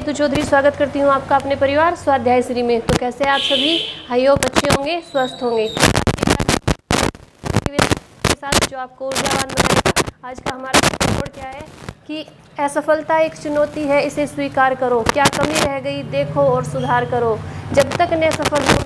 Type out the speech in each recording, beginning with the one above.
नीतू चौधरी स्वागत करती हूँ आपका अपने परिवार स्वाध्याय श्री में। तो कैसे हैं आप सभी? आई होप अच्छे होंगे, स्वस्थ होंगे के साथ जो आपको ऊर्जावान बनाएगा। आज का हमारा एपिसोड क्या है कि असफलता एक चुनौती है, इसे स्वीकार करो। क्या कमी रह गई देखो और सुधार करो। जब तक न सफल हो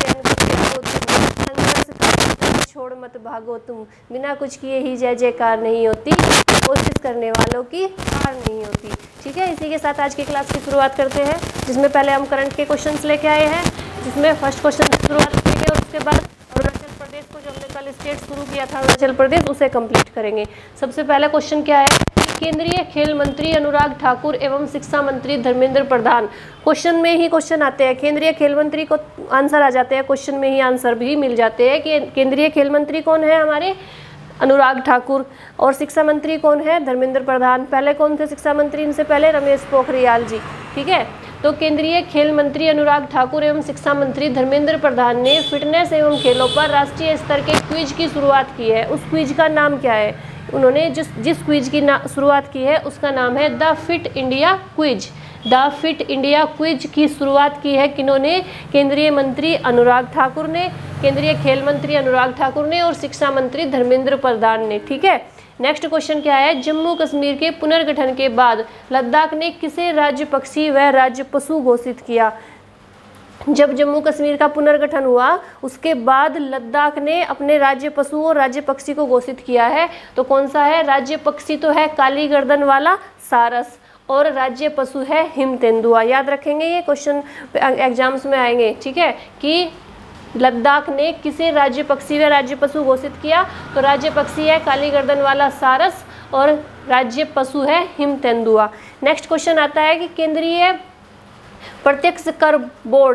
छोड़ मत भागो तुम। बिना कुछ किए ही जय जयकार नहीं होती, कोशिश करने वालों की हार नहीं होती। ठीक है, इसी के साथ आज की क्लास की शुरुआत करते हैं, जिसमें पहले हम करंट के क्वेश्चंस लेके आए हैं, जिसमें फर्स्ट क्वेश्चन से शुरुआत करेंगे और उसके बाद अरुणाचल प्रदेश को, जो हमने कल स्टेट शुरू किया था अरुणाचल प्रदेश, उसे कंप्लीट करेंगे। सबसे पहला क्वेश्चन क्या है? केंद्रीय खेल मंत्री अनुराग ठाकुर एवं शिक्षा मंत्री धर्मेंद्र प्रधान। क्वेश्चन में ही क्वेश्चन आते हैं, केंद्रीय खेल मंत्री को आंसर आ जाते हैं, क्वेश्चन में ही आंसर भी मिल जाते हैं कि केंद्रीय खेल मंत्री कौन है? हमारे अनुराग ठाकुर। और शिक्षा मंत्री कौन है? धर्मेंद्र प्रधान। पहले कौन थे शिक्षा मंत्री? इनसे पहले रमेश पोखरियाल जी। ठीक है, तो केंद्रीय खेल मंत्री अनुराग ठाकुर एवं शिक्षा मंत्री धर्मेंद्र प्रधान ने फिटनेस एवं खेलों पर राष्ट्रीय स्तर के क्विज की शुरुआत की है। उस क्विज का नाम क्या है? उन्होंने जिस क्विज की शुरुआत की है उसका नाम है the fit India quiz. The fit India quiz की शुरुआत की है किन्होंने? केंद्रीय मंत्री अनुराग ठाकुर ने, केंद्रीय खेल मंत्री अनुराग ठाकुर ने और शिक्षा मंत्री धर्मेंद्र प्रधान ने। ठीक है, नेक्स्ट क्वेश्चन क्या है? जम्मू कश्मीर के पुनर्गठन के बाद लद्दाख ने किसे राज्य पक्षी व राज्य पशु घोषित किया? जब जम्मू कश्मीर का पुनर्गठन हुआ उसके बाद लद्दाख ने अपने राज्य पशु और राज्य पक्षी को घोषित किया है। तो कौन सा है? राज्य पक्षी तो है काली गर्दन वाला सारस और राज्य पशु है हिम तेंदुआ। याद रखेंगे, ये क्वेश्चन एग्जाम्स में आएंगे। ठीक है, कि लद्दाख ने किसे राज्य पक्षी व राज्य पशु घोषित किया? तो राज्य पक्षी है काली गर्दन वाला सारस और राज्य पशु है हिम तेंदुआ। नेक्स्ट क्वेश्चन आता है कि केंद्रीय प्रत्यक्ष कर बोर्ड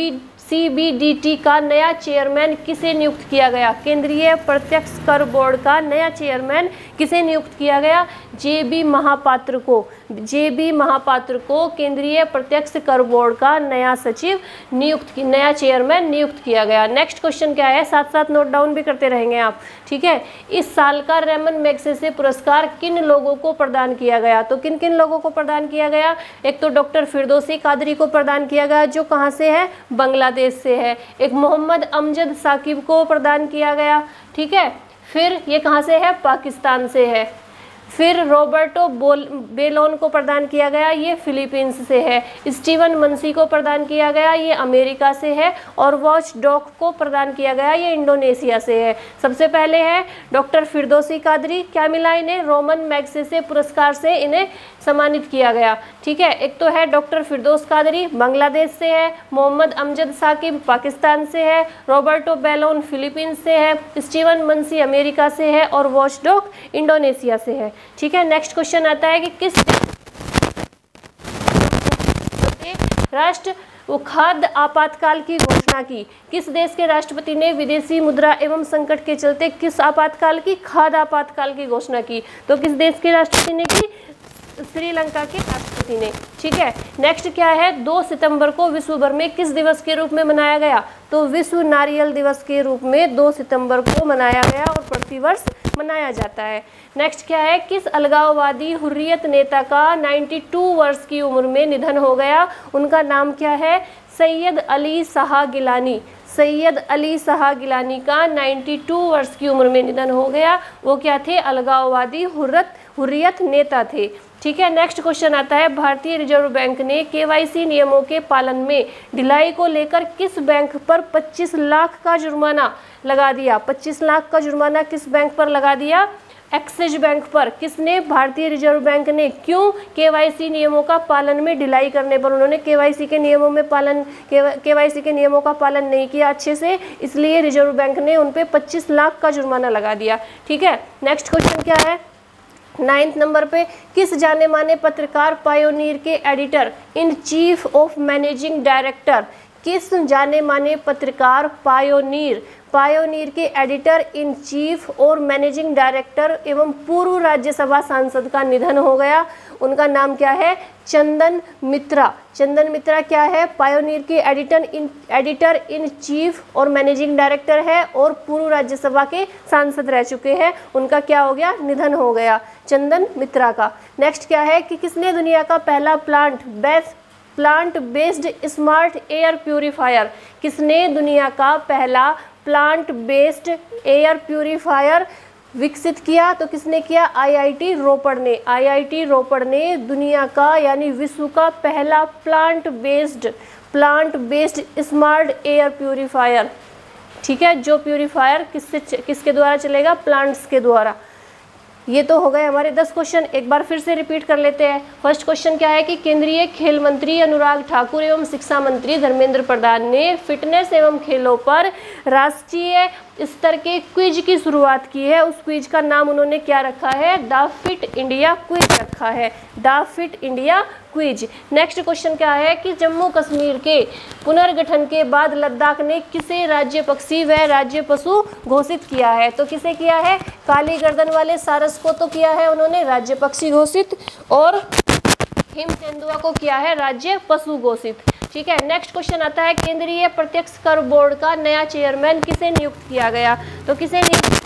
CBDT का नया चेयरमैन किसे नियुक्त किया गया? केंद्रीय प्रत्यक्ष कर बोर्ड का नया चेयरमैन किसे नियुक्त किया गया? JB महापात्र को। JB महापात्र को केंद्रीय प्रत्यक्ष कर बोर्ड का नया सचिव नया चेयरमैन नियुक्त किया गया। नेक्स्ट क्वेश्चन क्या है? साथ साथ नोट डाउन भी करते रहेंगे आप। ठीक है, इस साल का रेमन मैग्सेसे पुरस्कार किन लोगों को प्रदान किया गया? तो किन किन लोगों को प्रदान किया गया? एक तो डॉक्टर फिरदौसी कादरी को प्रदान किया गया, जो कहाँ से है? बांग्लादेश से है। एक मोहम्मद अमजद साकिब को प्रदान किया गया। ठीक है, फिर ये कहाँ से है? पाकिस्तान से है। फिर रॉबर्टो बेलोन को प्रदान किया गया, ये फिलीपींस से है। स्टीवन मंसी को प्रदान किया गया, ये अमेरिका से है। और वॉच डॉग को प्रदान किया गया, ये इंडोनेशिया से है। सबसे पहले है डॉक्टर फिरदौसी कादरी, क्या मिला इन्हें? रोमन मैग्सेसे पुरस्कार से इन्हें सम्मानित किया गया। ठीक है, एक तो है डॉक्टर फिरदौस कादरी बांग्लादेश से है, मोहम्मद अमजद साकिब पाकिस्तान से है, रॉबर्टो बेलोन फिलीपींस से है, स्टीवन मंसी अमेरिका से है और वॉच डॉग इंडोनेशिया से है। ठीक है, नेक्स्ट क्वेश्चन आता है कि किस राष्ट्र खाद्य आपातकाल की घोषणा की? किस देश के राष्ट्रपति ने विदेशी मुद्रा एवं संकट के चलते किस आपातकाल की? खाद्य आपातकाल की घोषणा की। तो किस देश के राष्ट्रपति ने की? श्रीलंका के राष्ट्रपति ने। ठीक है, नेक्स्ट क्या है? 2 सितंबर को विश्व भर में किस दिवस के रूप में मनाया गया? तो विश्व नारियल दिवस के रूप में 2 सितंबर को मनाया गया और प्रतिवर्ष मनाया जाता है। नेक्स्ट क्या है? किस अलगाववादी हुर्रियत नेता का 92 वर्ष की उम्र में निधन हो गया? उनका नाम क्या है? सैयद अली शाह गिलानी। सैयद अली शाह गिलानी का 92 वर्ष की उम्र में निधन हो गया। वो क्या थे? अलगाववादी हुर्रियत नेता थे। ठीक है, नेक्स्ट क्वेश्चन आता है, भारतीय रिजर्व बैंक ने KYC नियमों के पालन में ढिलाई को लेकर किस बैंक पर 25 लाख का जुर्माना लगा दिया? 25 लाख का जुर्माना किस बैंक पर लगा दिया? एक्सिस बैंक पर। किसने? भारतीय रिजर्व बैंक ने। क्यों? KYC नियमों का पालन में ढिलाई करने पर। उन्होंने KYC के नियमों का पालन नहीं किया अच्छे से, इसलिए रिजर्व बैंक ने उन पे 25 लाख का जुर्माना लगा दिया। ठीक है, नेक्स्ट क्वेश्चन क्या है? 9th नंबर पे, किस जाने माने पत्रकार पायोनियर के editor in chief of managing director? किस जाने माने पत्रकार पायोनियर के एडिटर इन चीफ और मैनेजिंग डायरेक्टर एवं पूर्व राज्यसभा सांसद का निधन हो गया? उनका नाम क्या है? चंदन मित्रा। चंदन मित्रा क्या है? पायोनियर के एडिटर इन चीफ और मैनेजिंग डायरेक्टर है और पूर्व राज्यसभा के सांसद रह चुके हैं। उनका क्या हो गया? निधन हो गया चंदन मित्रा का। नेक्स्ट क्या है कि किसने दुनिया का पहला plant plant based smart air purifier? किसने दुनिया का पहला प्लांट बेस्ड एयर प्यूरिफायर विकसित किया? तो किसने किया? आईआईटी रोपड़ ने। आईआईटी रोपड़ ने दुनिया का यानी विश्व का पहला plant based smart air purifier, ठीक है, जो प्यूरिफायर किसके द्वारा चलेगा? प्लांट्स के द्वारा। ये तो हो गए हमारे 10 क्वेश्चन। एक बार फिर से रिपीट कर लेते हैं। फर्स्ट क्वेश्चन क्या है कि केंद्रीय खेल मंत्री अनुराग ठाकुर एवं शिक्षा मंत्री धर्मेंद्र प्रधान ने फिटनेस एवं खेलों पर राष्ट्रीय स्तर के क्विज की शुरुआत की है। उस क्विज का नाम उन्होंने क्या रखा है? द फिट इंडिया क्विज रखा है, the fit India quiz. Next question क्या है कि जम्मू कश्मीर के पुनर्गठन के बाद लद्दाख ने किसे राज्य पक्षी व राज्य पशु घोषित किया है? तो किसे किया है? काली गर्दन वाले सारस को तो किया है उन्होंने राज्य पक्षी घोषित, और हिम तेंदुआ को किया है राज्य पशु घोषित, ठीक है। नेक्स्ट क्वेश्चन आता है केंद्रीय प्रत्यक्ष कर बोर्ड का नया चेयरमैन किसे नियुक्त किया गया? तो किसे नियुक्त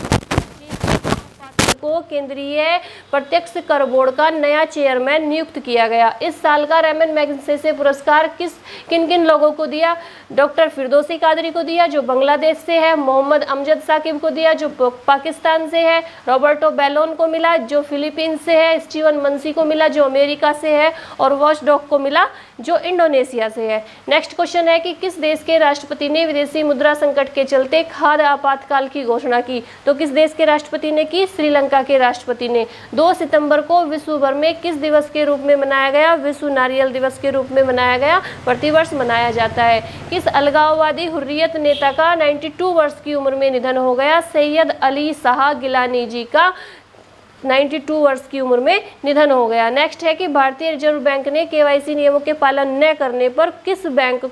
को केंद्रीय प्रत्यक्ष कर बोर्ड का नया चेयरमैन नियुक्त किया गया। इस साल का रैमन मैगसेसे पुरस्कार किन किन लोगों को दिया? डॉक्टर फिरदौसी कादरी को दिया जो बांग्लादेश से है, मोहम्मद अमजद साकिब को दिया जो पाकिस्तान से है, रॉबर्टो बेलोन को मिला जो फिलीपींस से है, स्टीवन मंसी को मिला जो अमेरिका से है, और वॉचडॉग को मिला जो इंडोनेशिया से है। नेक्स्ट क्वेश्चन है कि किस देश के राष्ट्रपति ने विदेशी मुद्रा संकट के चलते खाद्य आपातकाल की घोषणा की? तो किस देश के राष्ट्रपति ने की? श्रीलंका के राष्ट्रपति ने। 2 सितंबर को विश्व भर में किस दिवस के रूप में मनाया गया? विश्व नारियल दिवस के रूप में मनाया गया, प्रतिवर्ष मनाया जाता है। किस अलगाववादी हुर्रियत नेता का 92 वर्ष की उम्र में निधन हो गया? सैयद अली शाह गिलानी जी का 92 वर्ष की उम्र में निधन हो गया। नेक्स्ट है कि भारतीय रिजर्व बैंक ने केवाईसी नियमों के पालन न करने पर किस बैंक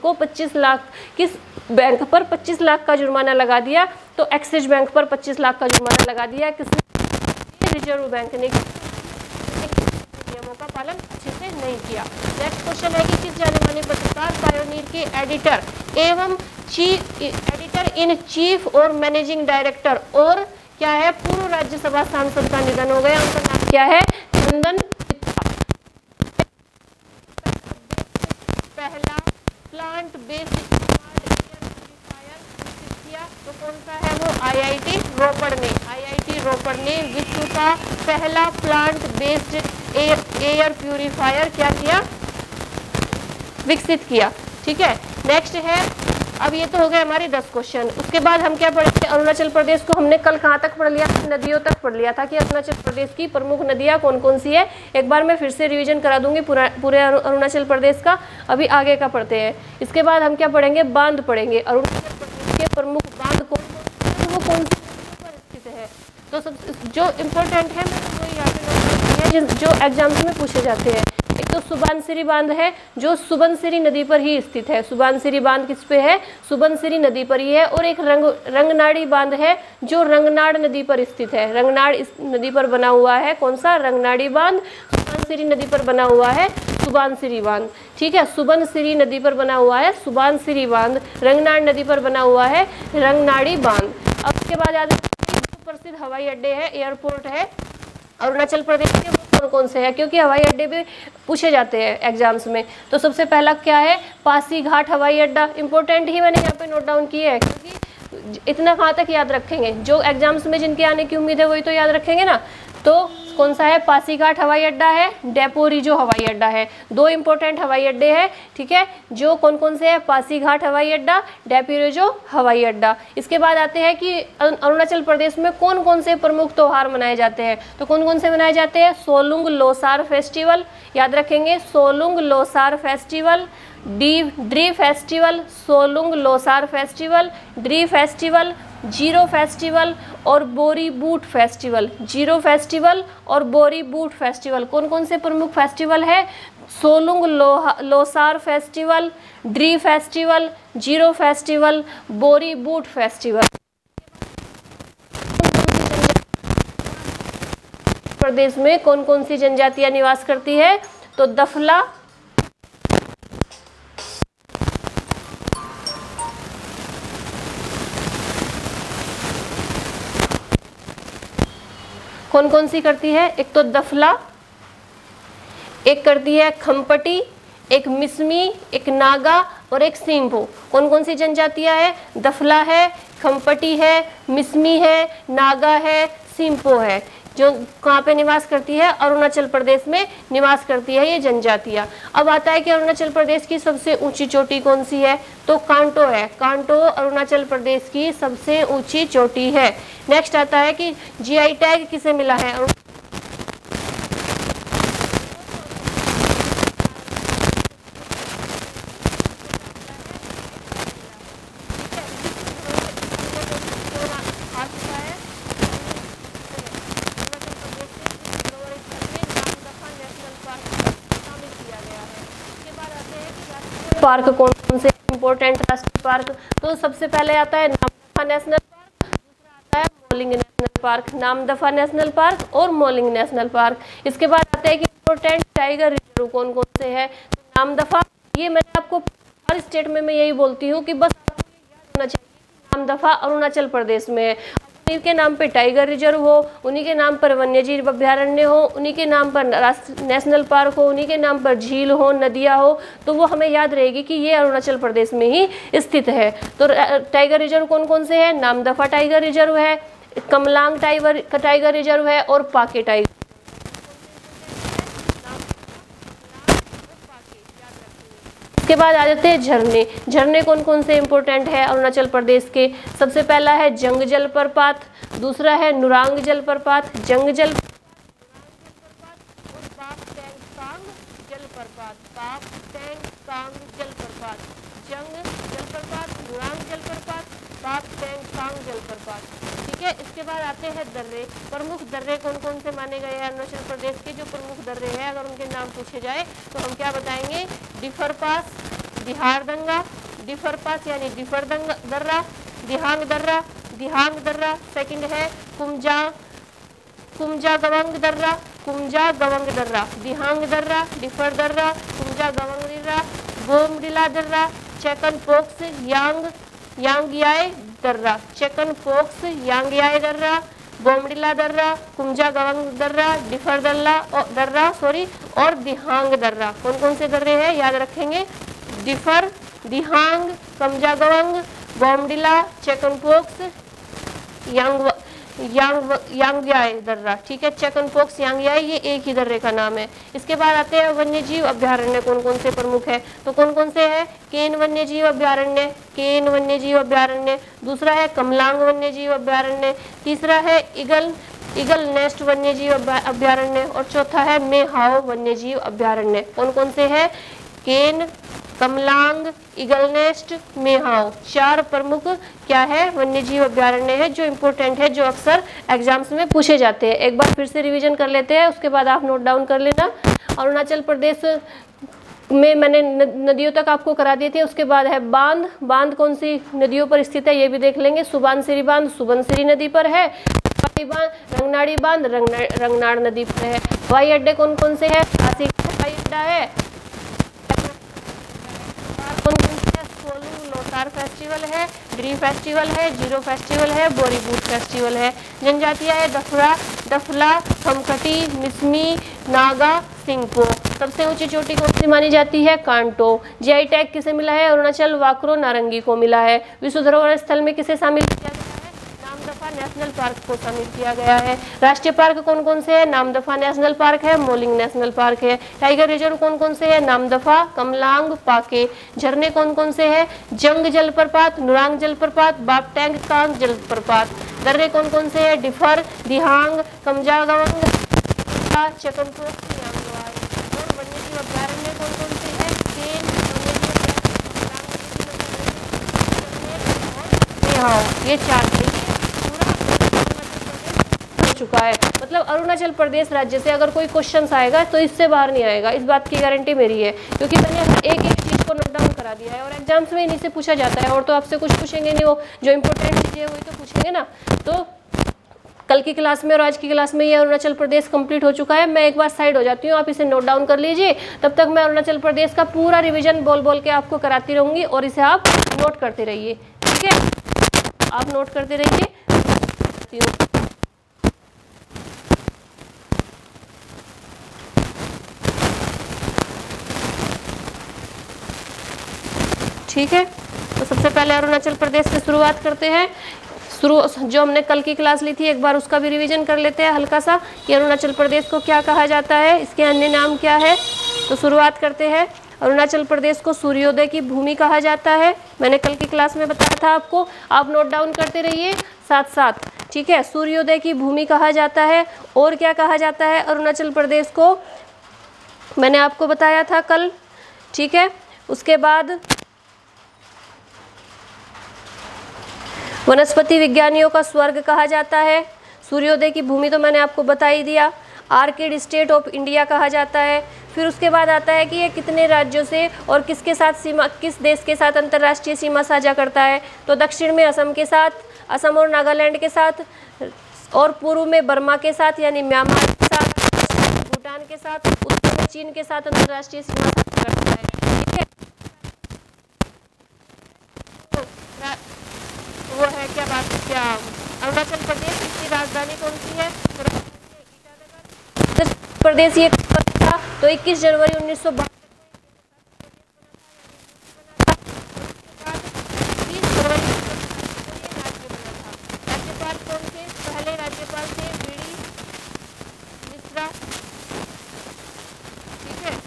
पर 25 लाख का जुर्माना लगा दिया? तो एक्सिस बैंक पर 25 लाख का जुर्माना लगा दिया। किसने? रिजर्व बैंक ने नियमों का पालन अच्छे से नहीं किया। नेक्स्ट क्वेश्चन है कि किस जाने माने पत्रकार पायोनियर के एडिटर इन चीफ और मैनेजिंग डायरेक्टर और क्या है पूर्व राज्यसभा सांसद का निधन हो गया? उनका नाम क्या है? चंदन पहला प्लांट बेस्ड किया तो कौन सा है वो? आईआईटी रोपड़ ने विश्व का पहला प्लांट बेस्ड एयर प्यूरिफायर क्या किया? विकसित किया, ठीक है। नेक्स्ट है, अब ये तो हो गए हमारे 10 क्वेश्चन। उसके बाद हम क्या पढ़ेंगे? अरुणाचल प्रदेश को हमने कल कहाँ तक पढ़ लिया? नदियों तक पढ़ लिया था कि अरुणाचल प्रदेश की प्रमुख नदियाँ कौन कौन सी है। एक बार मैं फिर से रिवीजन करा दूंगी पूरे अरुणाचल प्रदेश का। अभी आगे का पढ़ते हैं। इसके बाद हम क्या पढ़ेंगे? बांध पढ़ेंगे। अरुणाचल प्रदेश के प्रमुख बांध कौन वो कौन से पर स्थित है? तो सब जो इम्पोर्टेंट है वो यहाँ पे जो एग्जाम्स में पूछे जाते हैं। एक तो सुबनसिरी बांध है जो सुबनसिरी नदी पर ही स्थित है। सुबनसिरी बांध किस पे है? सुबनसिरी नदी पर ही है। और एक रंगनाड़ी बांध है जो रंगनाड़ नदी पर स्थित है। रंगनाड़ इस नदी पर बना हुआ है। कौन सा? रंगनाड़ी बांध। सुबनसिरी नदी पर बना हुआ है सुबनसिरी बांध, ठीक है। सुबनसिरी नदी पर बना हुआ है सुबनसिरी बांध। रंगनाड़ नदी पर बना हुआ है रंगनाड़ी बांध। अब उसके बाद याद प्रसिद्ध हवाई अड्डे है, एयरपोर्ट है अरुणाचल प्रदेश के, कौन कौन से हैं? क्योंकि हवाई अड्डे भी पूछे जाते हैं एग्जाम्स में। तो सबसे पहला क्या है? पासीघाट हवाई अड्डा। इंपॉर्टेंट ही मैंने यहाँ पे नोट डाउन किए है क्योंकि इतना कहाँ तक याद रखेंगे? जो एग्जाम्स में जिनके आने की उम्मीद है वही तो याद रखेंगे ना। तो कौन सा है? पासीघाट हवाई अड्डा है, डेपोरिजो हवाई अड्डा है। 2 इंपॉर्टेंट हवाई अड्डे हैं, ठीक है। जो कौन कौन से है? पासीघाट हवाई अड्डा, डेपोरिजो हवाई अड्डा। इसके बाद आते हैं कि अरुणाचल प्रदेश में कौन कौन से प्रमुख त्योहार मनाए जाते हैं। तो कौन कौन से मनाए जाते हैं? सोलुंग लोसार फेस्टिवल, याद रखेंगे Solung Losar festival, Dree festival, Solung Losar festival, Dree festival, Ziro festival और बोरी बूट फेस्टिवल। जीरो फेस्टिवल और बोरी बूट फेस्टिवल कौन कौन से प्रमुख फेस्टिवल है? Solung Losar festival, Dree festival, Ziro festival, Boori Boot festival. प्रदेश में कौन कौन सी जनजातियां निवास करती है? तो दफला, कौन कौन सी करती है? एक तो दफला, एक करती है खम्पटी, एक मिसमी, एक नागा और एक सिंपो। कौन कौन सी जनजातियां है? दफला है, खम्पटी है, मिसमी है, नागा है, सिंपो है, जो कहाँ पे निवास करती है? अरुणाचल प्रदेश में निवास करती है ये जनजातियां। अब आता है कि अरुणाचल प्रदेश की सबसे ऊंची चोटी कौन सी है? तो कांटो है। कांटो अरुणाचल प्रदेश की सबसे ऊंची चोटी है। नेक्स्ट आता है कि जीआई टैग किसे मिला है? पार्क कौन कौन से इंपॉर्टेंट राष्ट्रीय पार्क? तो सबसे पहले आता है नामदफा नेशनल पार्क, दूसरा आता है Mouling national park. Namdapha national park और मोलिंग नेशनल पार्क। इसके बाद आते हैं कि इंपॉर्टेंट टाइगर रिजर्व कौन कौन से है? तो नामदफा, ये मैंने आपको हर स्टेट में मैं यही बोलती हूँ कि बस आपको ये याद होना चाहिए कि नामदफा अरुणाचल प्रदेश में है। उन्हीं के नाम पे टाइगर रिजर्व हो, उन्हीं के नाम पर वन्यजीव अभ्यारण्य हो, उन्हीं के नाम पर नेशनल पार्क हो, उन्हीं के नाम पर झील हो, नदियाँ हो, तो वो हमें याद रहेगी कि ये अरुणाचल प्रदेश में ही स्थित है। तो टाइगर रिजर्व कौन कौन से हैं? नामदफा टाइगर रिजर्व है, कमलांग टाइगर रिजर्व है और पाके टाइगर। इसके बाद आ जाते हैं झरने। झरने कौन कौन से इंपॉर्टेंट है अरुणाचल प्रदेश के? सबसे पहला है जंग जलप्रपात, दूसरा है नुरांग जलप्रपात, जंग जल और बापटेंगकांग जलप्रपात, जंग जलप्रपात, नुरांग जलप्रपात, बापटेंगकांग जलप्रपात। ठीक है, इसके बाद आते हैं दर्रे। प्रमुख दर्रे कौन कौन से माने गए हैं अरुणाचल प्रदेश के? जो प्रमुख दर्रे हैं अगर उनके नाम पूछे जाए तो हम क्या बताएंगे? डिफर पास, दिहार दंगा, डिफर पास यानी डिफर दर्रा, दिहांग दर्रा, दिहांग दर्रा। सेकंड है कुमजा गवंग दर्रा, कुमजा गवंग दर्रा, दिहांग दर्रा, डिफर दर्रा, कुमजा गवंग दर्रा, बोमडिला दर्रा, चेकन पोक्स यांगयाय दर्रा, चेकन पोक्स यांगयाय दर्रा, बोमडिला दर्रा, कुमजा गवंग दर्रा, डिफर दर्रा और दिहांग दर्रा। कौन कौन से दर्रे हैं याद रखेंगे? डिफर, दिहांग, कमजा गवंग, बोमडिला, चेकन पोक्स, यांगयाय दर्रा। ठीक है, चेकन पोक्स यांगयाय ये एक ही दर्रे का नाम है। इसके बाद आते हैं वन्यजीव अभ्यारण्य कौन कौन से प्रमुख है? तो कौन कौन से है? केन वन्यजीव अभ्यारण्य, केन वन्यजीव अभ्यारण्य, दूसरा है कमलांग वन्यजीव अभ्यारण्य, तीसरा है ईगल नेस्ट वन्यजीव अभ्यारण्य और चौथा है मेहाओ वन्यजीव अभ्यारण्य। कौन कौन से है? Kane, Kamlang, eagle nest, Mehao. चार प्रमुख क्या है? वन्यजीव अभ्यारण्य है जो इम्पोर्टेंट है, जो अक्सर एग्जाम्स में पूछे जाते हैं। एक बार फिर से रिवीजन कर लेते हैं, उसके बाद आप नोट डाउन कर लेना। अरुणाचल प्रदेश में मैंने नदियों तक आपको करा दिए थे। उसके बाद है बांध। बांध कौन सी नदियों पर स्थित है ये भी देख लेंगे। सुबनसिरी बांध सुबनसिरी नदी पर है। रंगनाड़ी बांध रंगनाड़ नदी पर है। हवाई अड्डे कौन कौन से है? हवाई अड्डा है। कौन कौन से है? सोलू लोटार फेस्टिवल है, ड्री फेस्टिवल है, जीरो फेस्टिवल है, बोरीबूट फेस्टिवल है। जनजातियां है दफला, खमकटी, मिसमी, नागा, सिंगपो। सबसे ऊंची चोटी कौन सी मानी जाती है? कांटो। जीआई टैग किसे मिला है? अरुणाचल वाकरो नारंगी को मिला है। विश्व धरोहर स्थल में किसे शामिल किया गया है? नामदफा नेशनल पार्क को शामिल किया गया है। राष्ट्रीय पार्क कौन कौन से है? नामदफा नेशनल पार्क है, मोलिंग नेशनल पार्क है। टाइगर रिजर्व कौन कौन से है? नामदफा, कमलांग, पाके। झरने कौन कौन से है? जंग जलप्रपात, नुरांग जलप्रपात, बापटेंगकांग जलप्रपात। दर्रे कौन कौन से है? डिफर, दिहांग, कमजा गवंग, चेकनपोक्स, यांगयाय। और वन्यजीव अभ्यारण्य कौन कौन से है? केन वन्यजीव, ये चार चुका है। मतलब अरुणाचल प्रदेश राज्य से अगर कोई क्वेश्चन आएगा तो इससे बाहर नहीं आएगा, इस बात की गारंटी मेरी है, क्योंकि मैंने एक एक चीज को नोट डाउन करा दिया है और एग्जाम्स में इन्हीं से पूछा जाता है। और तो आपसे कुछ पूछेंगे नहीं, वो जो इंपॉर्टेंट चीजें वही तो पूछेंगे ना। तो कल की क्लास में और आज की क्लास में ये अरुणाचल प्रदेश कंप्लीट हो चुका है। मैं एक बार साइड हो जाती हूँ, आप इसे नोट डाउन कर लीजिए। तब तक मैं अरुणाचल प्रदेश का पूरा रिवीजन बोल के आपको कराती रहूंगी और इसे आप नोट करते रहिए। ठीक है, आप नोट करते रहिए। ठीक है। तो सबसे पहले अरुणाचल प्रदेश से शुरुआत करते हैं। जो हमने कल की क्लास ली थी एक बार उसका भी रिवीजन कर लेते हैं हल्का सा कि अरुणाचल प्रदेश को क्या कहा जाता है, इसके अन्य नाम क्या है। तो शुरुआत करते हैं। अरुणाचल प्रदेश को सूर्योदय की भूमि कहा जाता है, मैंने कल की क्लास में बताया था आपको, आप नोट डाउन करते रहिए साथ साथ, ठीक है। सूर्योदय की भूमि कहा जाता है। और क्या कहा जाता है अरुणाचल प्रदेश को, मैंने आपको बताया था कल, ठीक है। उसके बाद वनस्पति विज्ञानियों का स्वर्ग कहा जाता है। सूर्योदय की भूमि तो मैंने आपको बता ही दिया। आर्किड स्टेट ऑफ इंडिया कहा जाता है। फिर उसके बाद आता है कि ये कितने राज्यों से और किसके साथ सीमा, किस देश के साथ अंतर्राष्ट्रीय सीमा साझा करता है। तो दक्षिण में असम के साथ, असम और नागालैंड के साथ, और पूर्व में बर्मा के साथ यानी म्यांमार के साथ, भूटान के साथ, उत्तर में चीन के साथ अंतर्राष्ट्रीय सीमा साझा करता है, ठीक है। वो है क्या बात, क्या अरुणाचल प्रदेश, इसकी राजधानी कौन सी है, ईटानगर। प्रदेश ये था तो 21 जनवरी 1952 राज्यपाल कौन थे, पहले राज्यपाल थे बीडी मिश्रा, ठीक है।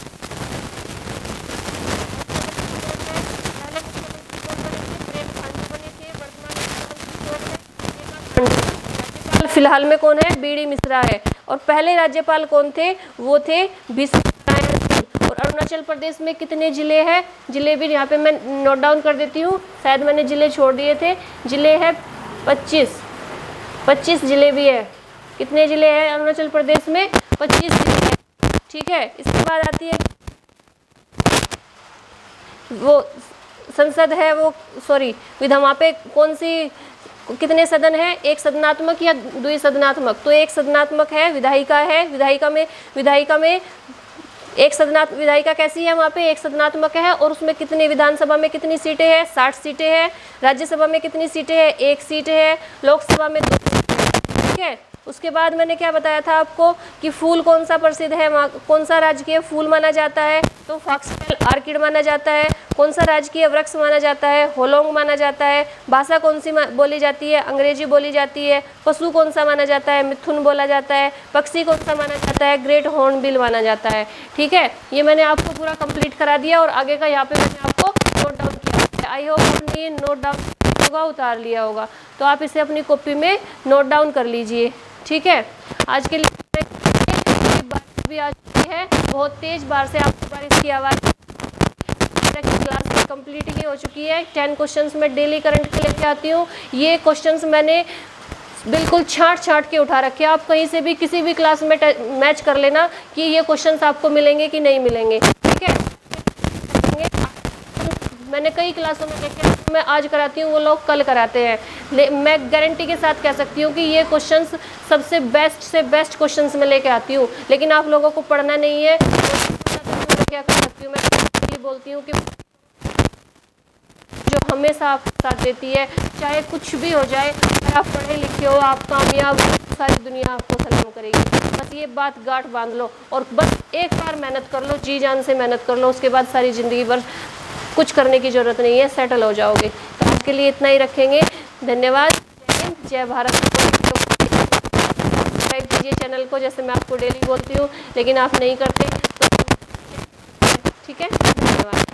पहले मुख्यमंत्री कौन बने थे, प्रेम खांडू बने थे। वर्तमान मुख्यमंत्री कौन है, राज्यपाल फिलहाल में कौन है, बीडी मिश्रा है। और पहले राज्यपाल कौन थे, वो थे भीष्म नारायण सिंह। और अरुणाचल प्रदेश में कितने जिले हैं, जिले भी यहाँ पे मैं नोट डाउन कर देती हूँ, शायद मैंने जिले छोड़ दिए थे। जिले हैं 25 जिले भी है। कितने जिले हैं अरुणाचल प्रदेश में, 25 जिले हैं, ठीक है। इसके बाद आती है वो संसद है, वो सॉरी वहाँ पे कौन सी, कितने सदन है, एक सदनात्मक या द्विसदनात्मक। तो एक सदनात्मक है, विधायिका है। विधायिका में एक विधायिका कैसी है, वहाँ पे एक सदनात्मक है। और उसमें कितने, विधानसभा में कितनी सीटें हैं, 60 सीटें हैं। राज्यसभा में कितनी सीटें हैं, 1 सीट है। लोकसभा में 2, ठीक है। उसके बाद मैंने क्या बताया था आपको कि फूल कौन सा प्रसिद्ध है, वहाँ कौन सा राजकीय फूल माना जाता है, तो फॉक्सटेल ऑर्किड माना जाता है। कौन सा राजकीय वृक्ष माना जाता है, होलोंग माना जाता है। भाषा कौन सी बोली जाती है, अंग्रेजी बोली जाती है। पशु कौन सा माना जाता है, मिथुन बोला जाता है। पक्षी कौन सा माना जाता है, ग्रेट हॉर्नबिल माना जाता है, ठीक है। ये मैंने आपको पूरा कंप्लीट करा दिया और आगे का यहाँ पे मैंने आपको नोट डाउन किया। आई होप आपने नोट डाउन होगा, उतार लिया होगा। तो आप इसे अपनी कॉपी में नोट डाउन कर लीजिए, ठीक है। आज के लिए बारिश भी आ चुकी है, बहुत तेज बारिश से आपको बारिश की आवाज़। क्लास कंप्लीट ही हो चुकी है। 10 क्वेश्चंस मैं डेली करंट के लेके आती हूँ। ये क्वेश्चंस मैंने बिल्कुल छांट के उठा रखे हैं। आप कहीं से भी किसी भी क्लास में मैच कर लेना कि ये क्वेश्चंस आपको मिलेंगे कि नहीं मिलेंगे, ठीक है। मैंने कई क्लासों में देखे, मैं आज कराती हूँ वो लोग कल कराते हैं। मैं गारंटी के साथ कह सकती हूँ कि ये क्वेश्चंस सबसे बेस्ट से बेस्ट क्वेश्चंस मैं लेके आती हूँ। लेकिन आप लोगों को पढ़ना नहीं है, तो क्या कर सकती हूँ, मैं बोलती हूँ कि जो हमेशा आपको साथ देती है, चाहे कुछ भी हो जाए, अगर आप पढ़े लिखे हो, आप कामयाब हो, सारी दुनिया आपको सलाम करेगी। बस ये बात गांठ बांध लो और बस एक बार मेहनत कर लो, जी जान से मेहनत कर लो, उसके बाद सारी ज़िंदगी भर कुछ करने की ज़रूरत नहीं है, सेटल हो जाओगे। तो आपके लिए इतना ही रखेंगे। धन्यवाद, जय हिंद, जय भारत। सब्सक्राइब कीजिए चैनल को, जैसे मैं आपको डेली बोलती हूँ, लेकिन आप नहीं करते, तो ठीक है। धन्यवाद।